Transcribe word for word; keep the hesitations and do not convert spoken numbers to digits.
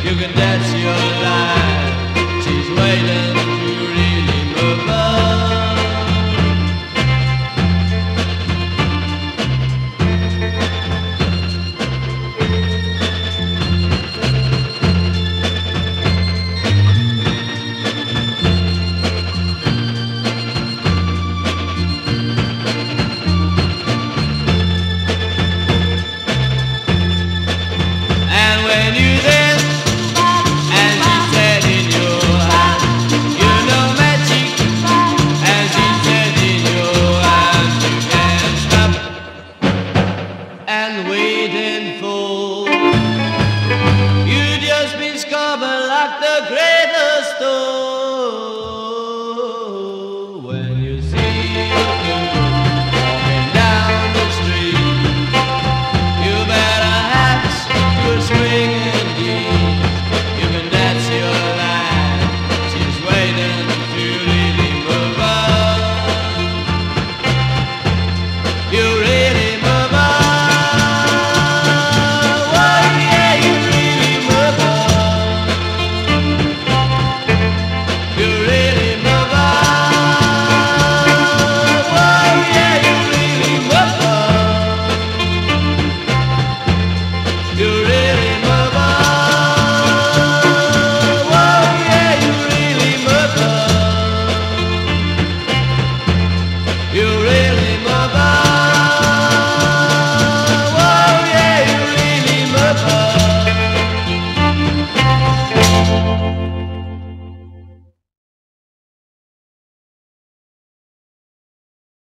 You can dance your life. She's waiting to really move on. And when you dance, and she said in your hand, you know magic, and she said in your hand, you can't stop and waiting for. You just discover like the great.